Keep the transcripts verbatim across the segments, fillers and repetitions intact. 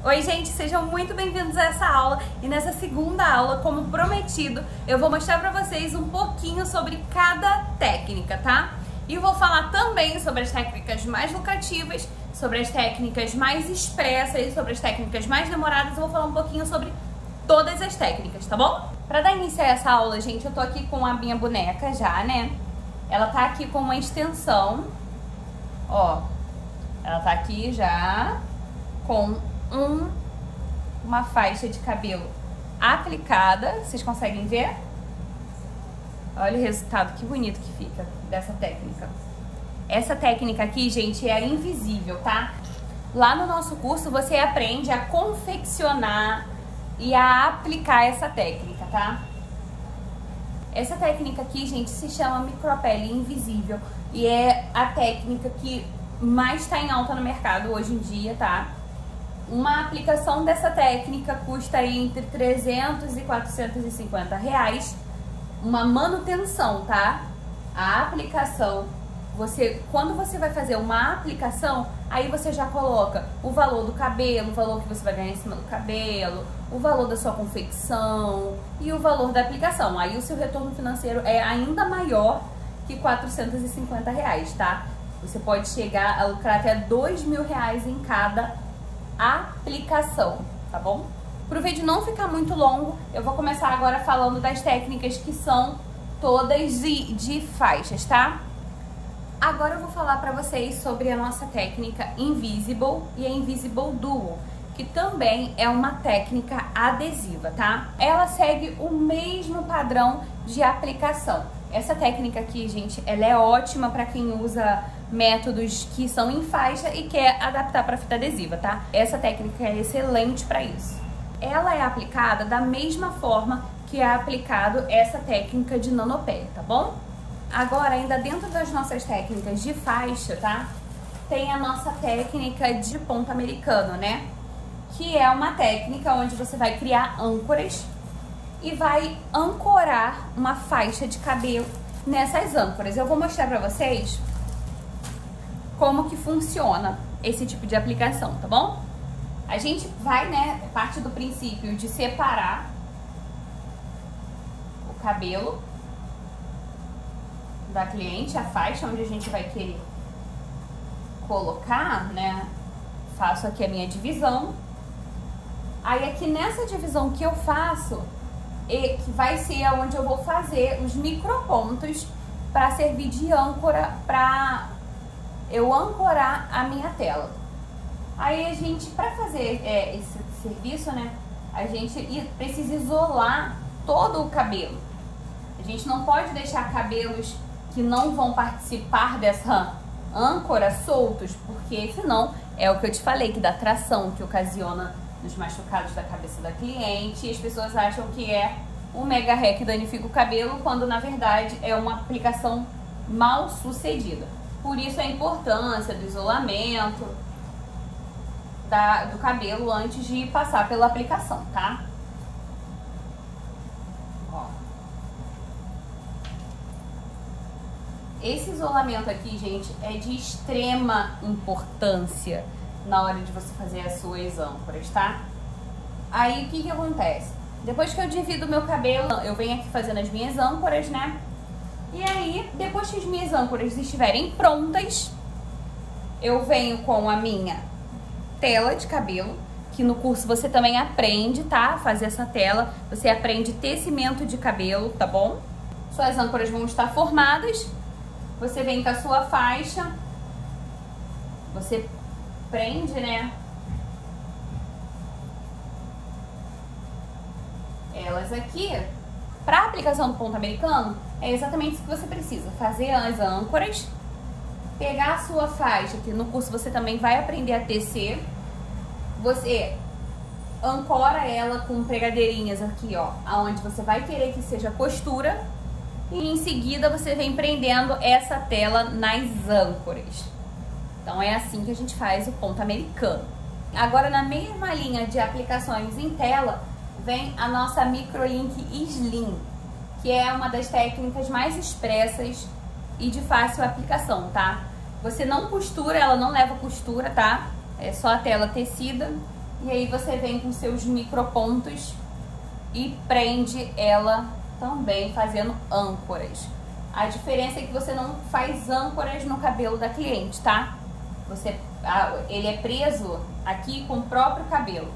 Oi gente, sejam muito bem-vindos a essa aula e nessa segunda aula, como prometido, eu vou mostrar pra vocês um pouquinho sobre cada técnica, tá? E eu vou falar também sobre as técnicas mais lucrativas, sobre as técnicas mais expressas, sobre as técnicas mais demoradas. Eu vou falar um pouquinho sobre todas as técnicas, tá bom? Pra dar início a essa aula, gente, eu tô aqui com a minha boneca já, né? Ela tá aqui com uma extensão, ó, ela tá aqui já com um, uma faixa de cabelo aplicada. Vocês conseguem ver? Olha o resultado, que bonito que fica dessa técnica. Essa técnica aqui, gente, é invisível, tá? Lá no nosso curso você aprende a confeccionar e a aplicar essa técnica, tá? Essa técnica aqui, gente, se chama micropele invisível e é a técnica que mais tá em alta no mercado hoje em dia, tá? Uma aplicação dessa técnica custa entre trezentos e quatrocentos e cinquenta reais. Uma manutenção, tá? A aplicação, você, quando você vai fazer uma aplicação, aí você já coloca o valor do cabelo, o valor que você vai ganhar em cima do cabelo, o valor da sua confecção e o valor da aplicação. Aí o seu retorno financeiro é ainda maior que quatrocentos e cinquenta reais, tá? Você pode chegar a lucrar até dois mil reais em cada aplicação, tá bom? Pro vídeo não ficar muito longo, eu vou começar agora falando das técnicas que são todas de, de faixas, tá? Agora eu vou falar pra vocês sobre a nossa técnica Invisible e a Invisible Duo, que também é uma técnica adesiva, tá? Ela segue o mesmo padrão de aplicação. Essa técnica aqui, gente, ela é ótima pra quem usa métodos que são em faixa e quer adaptar para fita adesiva, tá? Essa técnica é excelente para isso. Ela é aplicada da mesma forma que é aplicado essa técnica de nanopé, tá bom? Agora, ainda dentro das nossas técnicas de faixa, tá? Tem a nossa técnica de ponto americano, né? Que é uma técnica onde você vai criar âncoras e vai ancorar uma faixa de cabelo nessas âncoras. Eu vou mostrar para vocês como que funciona esse tipo de aplicação, tá bom? A gente vai, né, parte do princípio de separar o cabelo da cliente, a faixa onde a gente vai querer colocar, né? Faço aqui a minha divisão. Aí aqui nessa divisão que eu faço, e que vai ser onde eu vou fazer os micropontos para servir de âncora para eu ancorar a minha tela. Aí a gente, para fazer é, esse serviço, né, a gente precisa isolar todo o cabelo. A gente não pode deixar cabelos que não vão participar dessa âncora soltos, porque senão é o que eu te falei, que dá tração, que ocasiona nos machucados da cabeça da cliente, e as pessoas acham que é um mega hair que danifica o cabelo, quando na verdade é uma aplicação mal sucedida. Por isso a importância do isolamento da, do cabelo antes de passar pela aplicação, tá? Ó. Esse isolamento aqui, gente, é de extrema importância na hora de você fazer as suas âncoras, tá? Aí o que que acontece? Depois que eu divido o meu cabelo, eu venho aqui fazendo as minhas âncoras, né? E aí, depois que as minhas âncoras estiverem prontas, eu venho com a minha tela de cabelo, que no curso você também aprende, tá? Fazer essa tela, você aprende tecimento de cabelo, tá bom? Suas âncoras vão estar formadas, você vem com a sua faixa, você prende, né? Elas aqui. Para a aplicação do ponto americano, é exatamente isso que você precisa. Fazer as âncoras, pegar a sua faixa, que no curso você também vai aprender a tecer. Você ancora ela com pregadeirinhas aqui, ó, aonde você vai querer que seja costura. E em seguida você vem prendendo essa tela nas âncoras. Então é assim que a gente faz o ponto americano. Agora, na mesma linha de aplicações em tela, vem a nossa Microlink Slim, que é uma das técnicas mais expressas e de fácil aplicação, tá? Você não costura, ela não leva costura, tá? É só a tela tecida. E aí você vem com seus micropontos e prende ela também fazendo âncoras. A diferença é que você não faz âncoras no cabelo da cliente, tá? Você, ele é preso aqui com o próprio cabelo.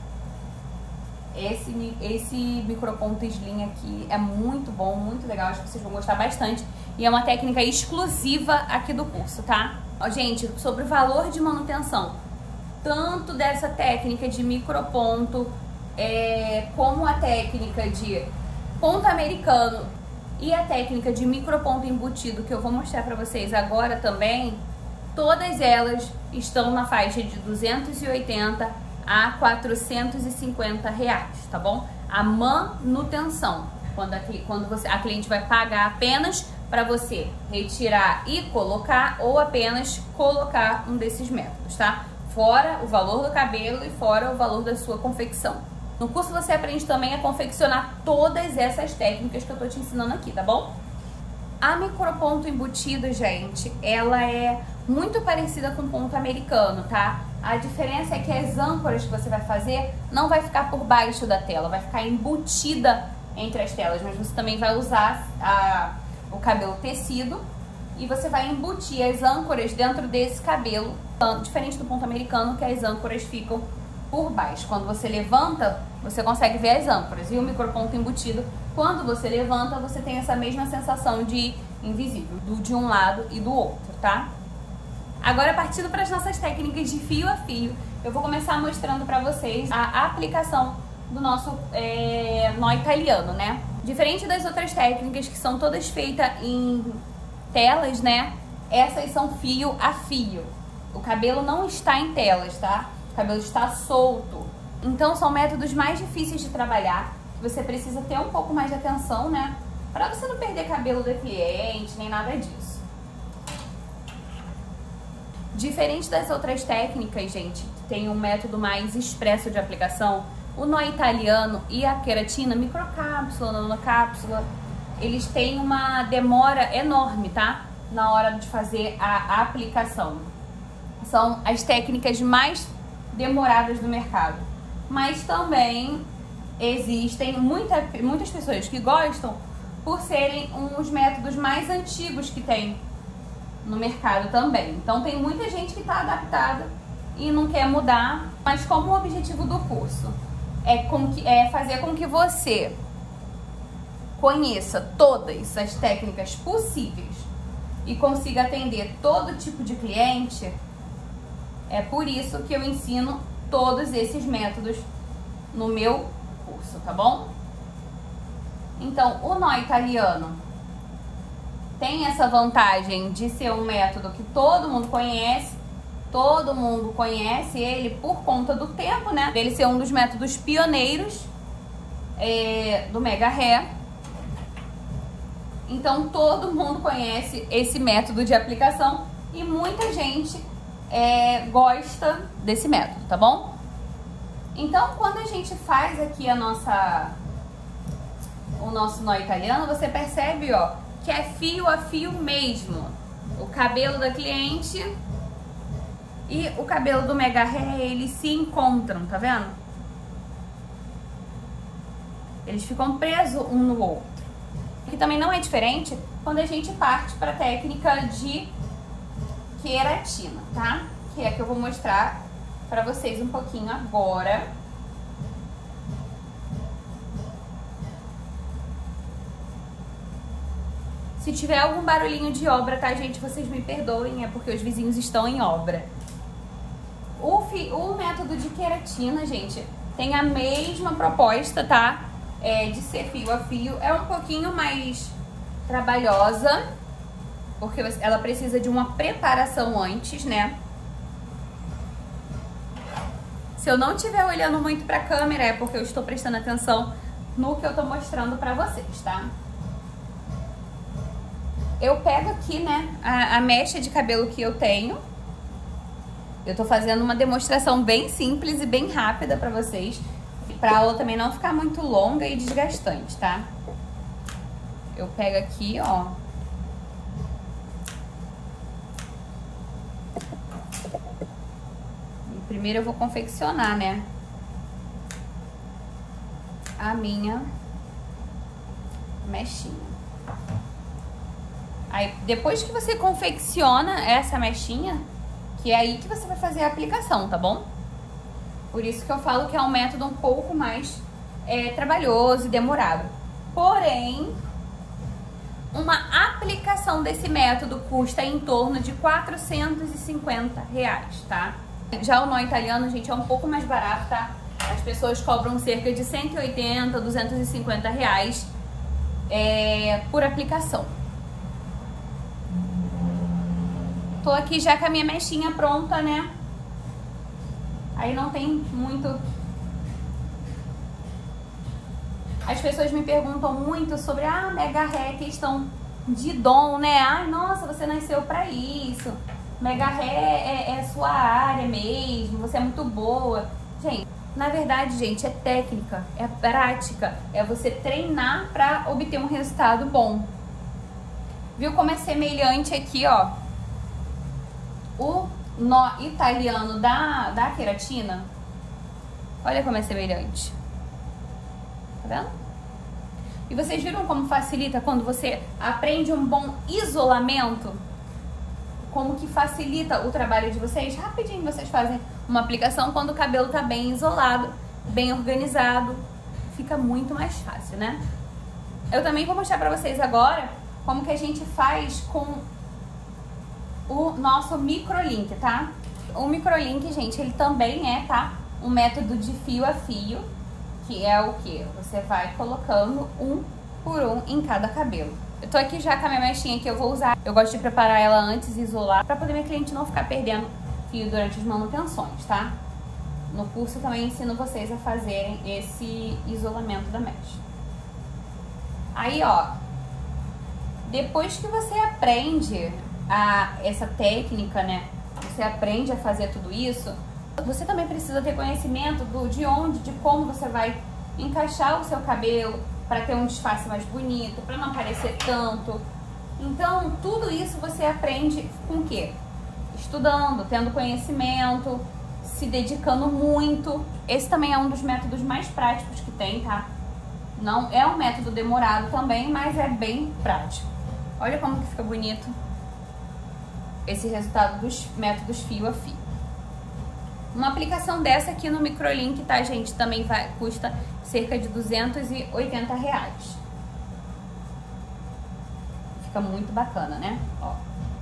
Esse, esse microponto slim aqui é muito bom, muito legal, acho que vocês vão gostar bastante. E é uma técnica exclusiva aqui do curso, tá? Ó, gente, sobre o valor de manutenção, tanto dessa técnica de microponto, é, como a técnica de ponto americano e a técnica de microponto embutido, que eu vou mostrar pra vocês agora também, todas elas estão na faixa de duzentos e oitenta a quatrocentos e cinquenta reais, tá bom? A manutenção, quando a, quando você, a cliente vai pagar apenas para você retirar e colocar, ou apenas colocar um desses métodos, tá? Fora o valor do cabelo e fora o valor da sua confecção. No curso você aprende também a confeccionar todas essas técnicas que eu tô te ensinando aqui, tá bom? A microponto embutido, gente, ela é muito parecida com ponto americano, tá? A diferença é que as âncoras que você vai fazer não vai ficar por baixo da tela, vai ficar embutida entre as telas, mas você também vai usar a, o cabelo tecido e você vai embutir as âncoras dentro desse cabelo, diferente do ponto americano, que as âncoras ficam por baixo. Quando você levanta, você consegue ver as âncoras. E o microponto embutido, quando você levanta, você tem essa mesma sensação de invisível, do de um lado e do outro, tá? Agora, partindo para as nossas técnicas de fio a fio, eu vou começar mostrando para vocês a aplicação do nosso é, nó italiano, né? Diferente das outras técnicas que são todas feitas em telas, né? Essas são fio a fio. O cabelo não está em telas, tá? O cabelo está solto. Então são métodos mais difíceis de trabalhar. Você precisa ter um pouco mais de atenção, né? Para você não perder cabelo do cliente, nem nada disso. Diferente das outras técnicas, gente, que tem um método mais expresso de aplicação, o nó italiano e a queratina, microcápsula, nanocápsula, eles têm uma demora enorme, tá? Na hora de fazer a aplicação. São as técnicas mais demoradas do mercado. Mas também existem muita, muitas pessoas que gostam por serem uns métodos mais antigos que tem no mercado também. Então tem muita gente que está adaptada e não quer mudar, mas como o objetivo do curso é, com que, é fazer com que você conheça todas as técnicas possíveis e consiga atender todo tipo de cliente, é por isso que eu ensino todos esses métodos no meu curso, tá bom? Então, o nó italiano tem essa vantagem de ser um método que todo mundo conhece, todo mundo conhece ele por conta do tempo, né? Dele ser um dos métodos pioneiros é, do Mega Hair. Então todo mundo conhece esse método de aplicação e muita gente é, gosta desse método, tá bom? Então quando a gente faz aqui a nossa, o nosso nó italiano, você percebe, ó, que é fio a fio mesmo. O cabelo da cliente e o cabelo do Mega Hair, eles se encontram, tá vendo? Eles ficam presos um no outro. Que também não é diferente quando a gente parte para a técnica de queratina, tá? Que é a que eu vou mostrar para vocês um pouquinho agora. Se tiver algum barulhinho de obra, tá, gente? Vocês me perdoem, é porque os vizinhos estão em obra. O, fi, o método de queratina, gente, tem a mesma proposta, tá? É, de ser fio a fio. É um pouquinho mais trabalhosa, porque ela precisa de uma preparação antes, né? Se eu não estiver olhando muito pra câmera, é porque eu estou prestando atenção no que eu tô mostrando pra vocês, tá? Eu pego aqui, né, a, a mecha de cabelo que eu tenho. Eu tô fazendo uma demonstração bem simples e bem rápida pra vocês, pra aula também não ficar muito longa e desgastante, tá? Eu pego aqui, ó. Primeiro eu vou confeccionar, né, a minha mechinha. Aí, depois que você confecciona essa mechinha, que é aí que você vai fazer a aplicação, tá bom? Por isso que eu falo que é um método um pouco mais é, trabalhoso e demorado. Porém, uma aplicação desse método custa em torno de quatrocentos e cinquenta reais, tá? Já o nó italiano, gente, é um pouco mais barato, tá? As pessoas cobram cerca de cento e oitenta, duzentos e cinquenta reais é, por aplicação. Tô aqui já com a minha mechinha pronta, né? Aí não tem muito... As pessoas me perguntam muito sobre a ah, mega ré, questão de dom, né? Ai, nossa, você nasceu pra isso. Mega ré é, é sua área mesmo, você é muito boa. Gente, na verdade, gente, é técnica, é prática. É você treinar pra obter um resultado bom. Viu como é semelhante aqui, ó? O nó italiano da, da queratina. Olha como é semelhante. Tá vendo? E vocês viram como facilita quando você aprende um bom isolamento? Como que facilita o trabalho de vocês? Rapidinho vocês fazem uma aplicação quando o cabelo tá bem isolado, bem organizado. Fica muito mais fácil, né? Eu também vou mostrar pra vocês agora como que a gente faz com o nosso microlink, tá? O microlink, gente, ele também é, tá? Um método de fio a fio, que é o que? Você vai colocando um por um em cada cabelo. Eu tô aqui já com a minha mechinha que eu vou usar. Eu gosto de preparar ela antes e isolar, pra poder minha cliente não ficar perdendo fio durante as manutenções, tá? No curso eu também ensino vocês a fazerem esse isolamento da mecha. Aí, ó, depois que você aprende a, essa técnica, né? Você aprende a fazer tudo isso, você também precisa ter conhecimento do, de onde, de como você vai encaixar o seu cabelo para ter um disfarce mais bonito, para não aparecer tanto. Então, tudo isso você aprende com o quê? Estudando, tendo conhecimento, se dedicando muito. Esse também é um dos métodos mais práticos que tem, tá? Não é um método demorado também, mas é bem prático. Olha como que fica bonito esse resultado dos métodos fio a fio. Uma aplicação dessa aqui no microlink, tá, gente? Também vai, custa cerca de duzentos e oitenta reais. Fica muito bacana, né? Ó.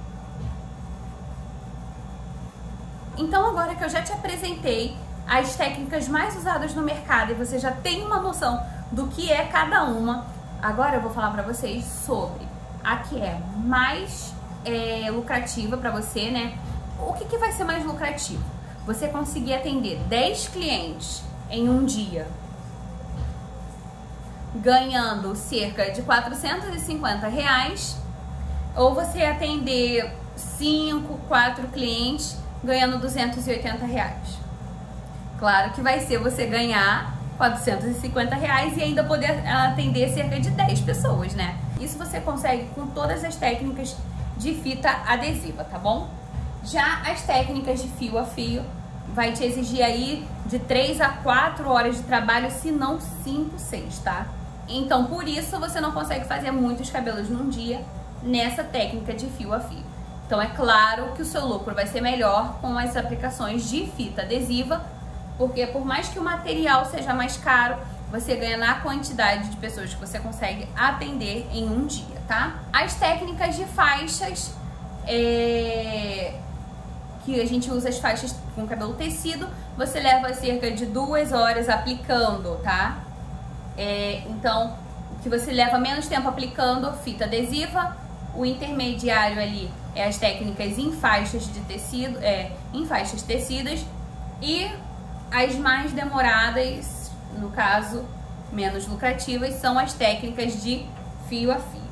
Então, agora que eu já te apresentei as técnicas mais usadas no mercado e você já tem uma noção do que é cada uma, agora eu vou falar pra vocês sobre a que é mais é, lucrativa pra você, né? O que, que vai ser mais lucrativo? Você conseguir atender dez clientes em um dia, ganhando cerca de quatrocentos e cinquenta reais, ou você atender cinco, quatro clientes ganhando duzentos e oitenta reais. Claro que vai ser você ganhar quatrocentos e cinquenta reais e ainda poder atender cerca de dez pessoas, né? Isso você consegue com todas as técnicas de fita adesiva, tá bom? Já as técnicas de fio a fio vai te exigir aí de três a quatro horas de trabalho, se não cinco, seis, tá? Então, por isso, você não consegue fazer muitos cabelos num dia nessa técnica de fio a fio. Então, é claro que o seu lucro vai ser melhor com as aplicações de fita adesiva, porque por mais que o material seja mais caro, você ganha na quantidade de pessoas que você consegue atender em um dia, tá? As técnicas de faixas, é... que a gente usa as faixas com cabelo tecido, você leva cerca de duas horas aplicando, tá? É, então, que você leva menos tempo aplicando fita adesiva, o intermediário ali é as técnicas em faixas de tecido, é, em faixas tecidas, e as mais demoradas, no caso, menos lucrativas, são as técnicas de fio a fio.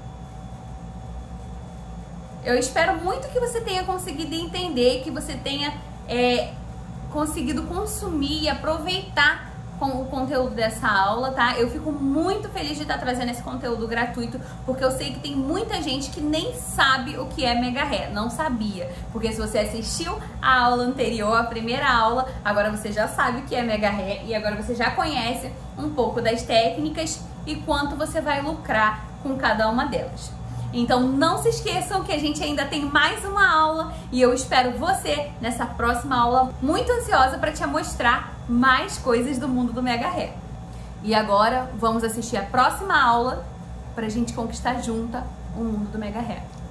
Eu espero muito que você tenha conseguido entender, que você tenha é, conseguido consumir e aproveitar com o conteúdo dessa aula, tá? Eu fico muito feliz de estar trazendo esse conteúdo gratuito, porque eu sei que tem muita gente que nem sabe o que é mega ré, não sabia. Porque se você assistiu a aula anterior, a primeira aula, agora você já sabe o que é mega ré e agora você já conhece um pouco das técnicas e quanto você vai lucrar com cada uma delas. Então não se esqueçam que a gente ainda tem mais uma aula e eu espero você nessa próxima aula, muito ansiosa para te mostrar mais coisas do mundo do mega ré. E agora vamos assistir a próxima aula para a gente conquistar junta o mundo do mega ré.